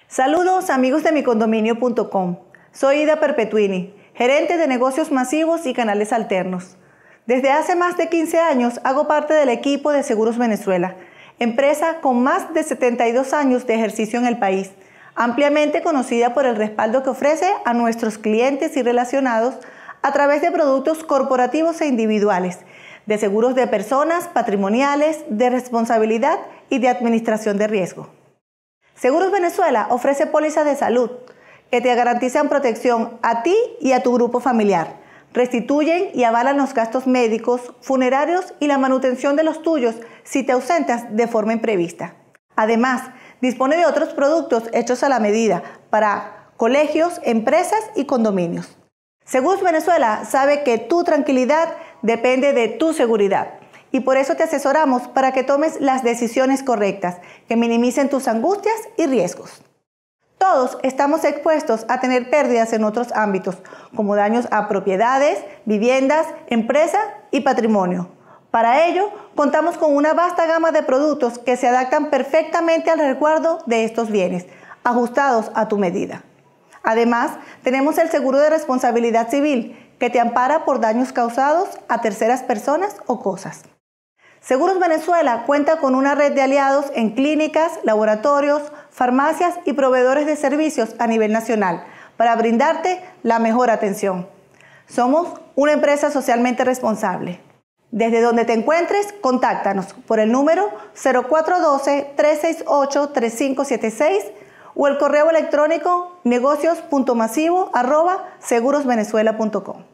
Saludos amigos de micondominio.com. Soy Ida Perpetuini, gerente de negocios masivos y canales alternos. Desde hace más de 15 años hago parte del equipo de Seguros Venezuela, empresa con más de 72 años de ejercicio en el país, ampliamente conocida por el respaldo que ofrece a nuestros clientes y relacionados a través de productos corporativos e individuales, de seguros de personas, patrimoniales, de responsabilidad y de administración de riesgo. Seguros Venezuela ofrece pólizas de salud que te garantizan protección a ti y a tu grupo familiar. Restituyen y avalan los gastos médicos, funerarios y la manutención de los tuyos si te ausentas de forma imprevista. Además, dispone de otros productos hechos a la medida para colegios, empresas y condominios. Seguros Venezuela sabe que tu tranquilidad depende de tu seguridad. Y por eso te asesoramos para que tomes las decisiones correctas, que minimicen tus angustias y riesgos. Todos estamos expuestos a tener pérdidas en otros ámbitos, como daños a propiedades, viviendas, empresas y patrimonio. Para ello, contamos con una vasta gama de productos que se adaptan perfectamente al resguardo de estos bienes, ajustados a tu medida. Además, tenemos el seguro de responsabilidad civil, que te ampara por daños causados a terceras personas o cosas. Seguros Venezuela cuenta con una red de aliados en clínicas, laboratorios, farmacias y proveedores de servicios a nivel nacional para brindarte la mejor atención. Somos una empresa socialmente responsable. Desde donde te encuentres, contáctanos por el número 0412-368-3576 o el correo electrónico negocios.masivo@segurosvenezuela.com.